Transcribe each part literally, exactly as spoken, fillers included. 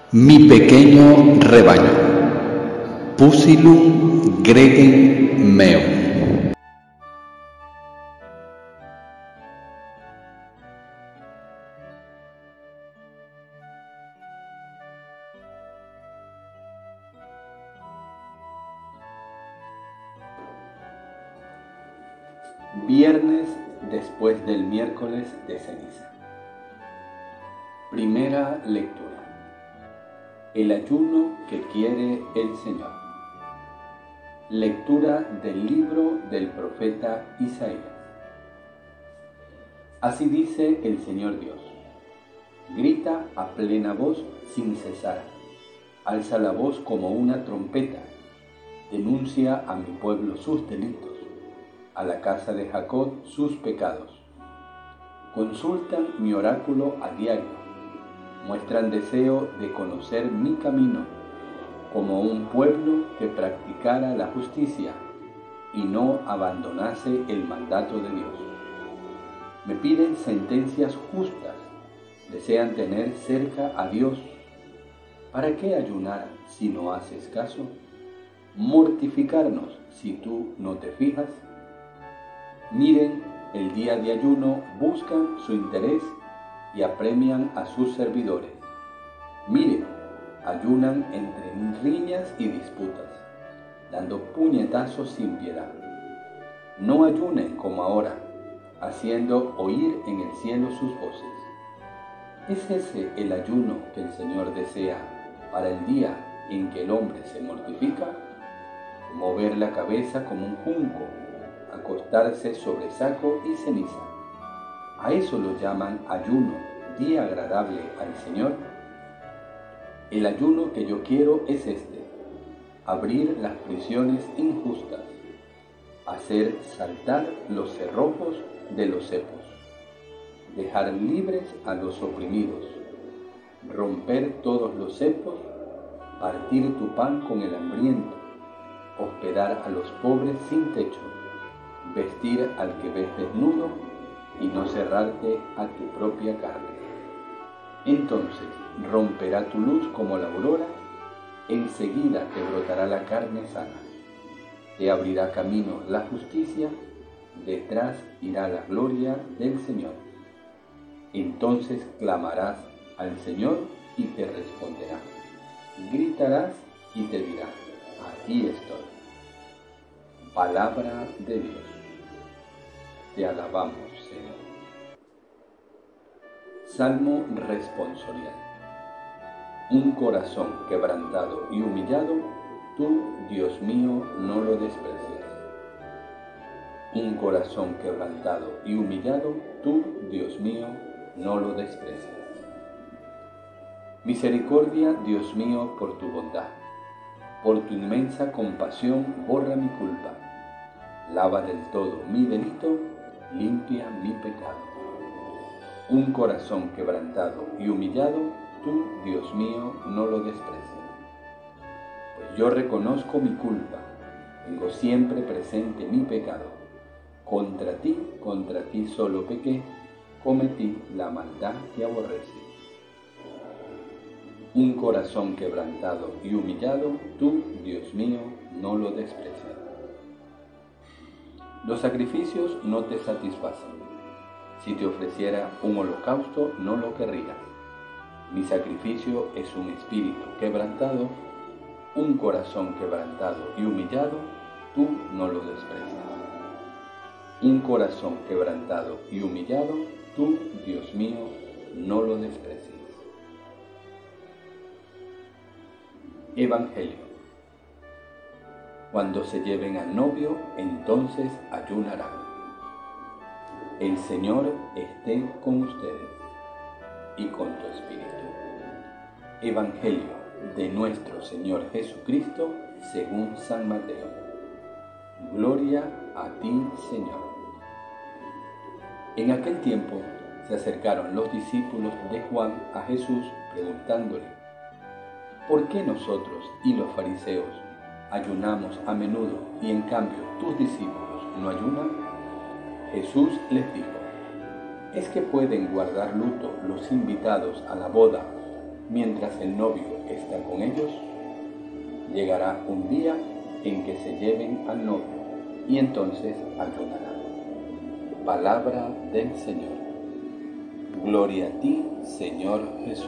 Mi pequeño rebaño, Pusilum gregem meum. Viernes después del miércoles de ceniza. Primera lectura. El ayuno que quiere el Señor. Lectura del libro del profeta Isaías. Así dice el Señor Dios: grita a plena voz sin cesar, alza la voz como una trompeta, denuncia a mi pueblo sus delitos, a la casa de Jacob sus pecados. Consultan mi oráculo a diario, muestran deseo de conocer mi camino, como un pueblo que practicara la justicia y no abandonase el mandato de Dios. Me piden sentencias justas, desean tener cerca a Dios. ¿Para qué ayunar si no haces caso? ¿Mortificarnos si tú no te fijas? Miren, el día de ayuno buscan su interés y apremian a sus servidores. Miren, ayunan entre riñas y disputas, dando puñetazos sin piedad. No ayunen como ahora, haciendo oír en el cielo sus voces. ¿Es ese el ayuno que el Señor desea para el día en que el hombre se mortifica? Mover la cabeza como un junco, acostarse sobre saco y ceniza. ¿A eso lo llaman ayuno, día agradable al Señor? El ayuno que yo quiero es este: abrir las prisiones injustas, hacer saltar los cerrojos de los cepos, dejar libres a los oprimidos, romper todos los cepos, partir tu pan con el hambriento, hospedar a los pobres sin techo, vestir al que ves desnudo y no cerrarte a tu propia carne. Entonces romperá tu luz como la aurora, enseguida te brotará la carne sana. Te abrirá camino la justicia, detrás irá la gloria del Señor. Entonces clamarás al Señor y te responderá. Gritarás y te dirá: aquí estoy. Palabra de Dios. Te alabamos, Señor. Salmo responsorial. Un corazón quebrantado y humillado, tú, Dios mío, no lo desprecias. Un corazón quebrantado y humillado, tú, Dios mío, no lo desprecias. Misericordia, Dios mío, por tu bondad. Por tu inmensa compasión, borra mi culpa. Lava del todo mi delito, limpia mi pecado. Un corazón quebrantado y humillado, tú, Dios mío, no lo desprecias. Pues yo reconozco mi culpa, tengo siempre presente mi pecado. Contra ti, contra ti solo pequé, cometí la maldad que aborrece. Un corazón quebrantado y humillado, tú, Dios mío, no lo desprecias. Los sacrificios no te satisfacen. Si te ofreciera un holocausto, no lo querrías. Mi sacrificio es un espíritu quebrantado, un corazón quebrantado y humillado, tú no lo desprecias. Un corazón quebrantado y humillado, tú, Dios mío, no lo desprecias. Evangelio. Cuando se lleven al novio, entonces ayunarán. El Señor esté con ustedes y con tu espíritu. Evangelio de nuestro Señor Jesucristo según San Mateo. Gloria a ti, Señor. En aquel tiempo se acercaron los discípulos de Juan a Jesús preguntándole: ¿por qué nosotros y los fariseos ayunamos a menudo y en cambio tus discípulos no ayunan? Jesús les dijo: ¿es que pueden guardar luto los invitados a la boda mientras el novio está con ellos, llegará un día en que se lleven al novio y entonces ayunarán. Palabra del Señor. Gloria a ti, Señor Jesús.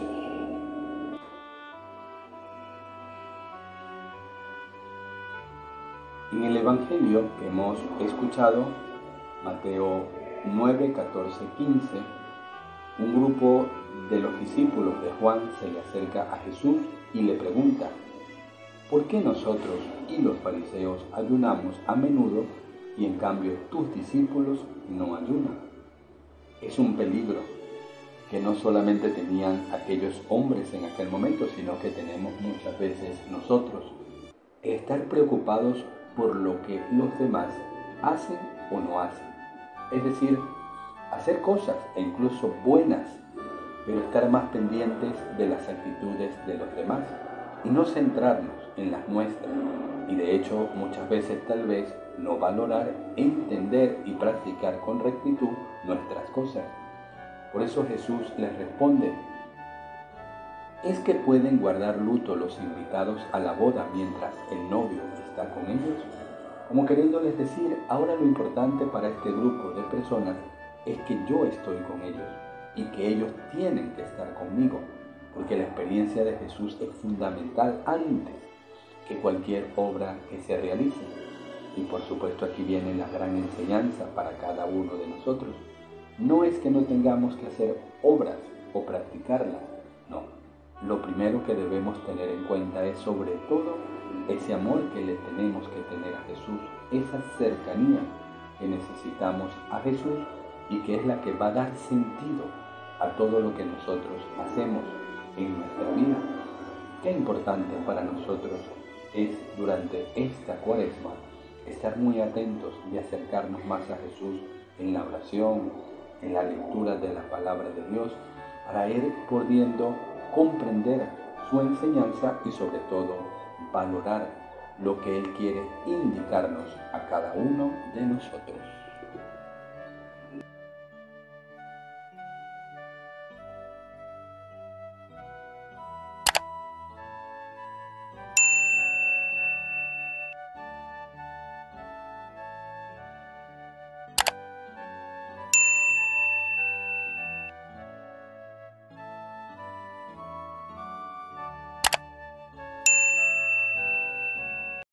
En el Evangelio que hemos escuchado, Mateo nueve, catorce, quince, un grupo de los discípulos de Juan se le acerca a Jesús y le pregunta: ¿por qué nosotros y los fariseos ayunamos a menudo y en cambio tus discípulos no ayunan? Es un peligro que no solamente tenían aquellos hombres en aquel momento, sino que tenemos muchas veces nosotros. Estar preocupados por lo que los demás hacen o no hacen. Es decir, hacer cosas e incluso buenas, pero estar más pendientes de las actitudes de los demás y no centrarnos en las nuestras. Y de hecho, muchas veces tal vez no valorar, entender y practicar con rectitud nuestras cosas. Por eso Jesús les responde: ¿es que pueden guardar luto los invitados a la boda mientras el novio está con ellos? Como queriéndoles decir, ahora lo importante para este grupo de personas es que yo estoy con ellos y que ellos tienen que estar conmigo, porque la experiencia de Jesús es fundamental antes que cualquier obra que se realice. Y por supuesto aquí viene la gran enseñanza para cada uno de nosotros. No es que no tengamos que hacer obras o practicarlas, no. Lo primero que debemos tener en cuenta es sobre todo ese amor que le tenemos que tener a Jesús, esa cercanía que necesitamos a Jesús y que es la que va a dar sentido a todo lo que nosotros hacemos en nuestra vida. Qué importante para nosotros es durante esta Cuaresma estar muy atentos y acercarnos más a Jesús en la oración, en la lectura de la palabra de Dios, para ir pudiendo comprender su enseñanza y sobre todo valorar lo que Él quiere indicarnos a cada uno de nosotros.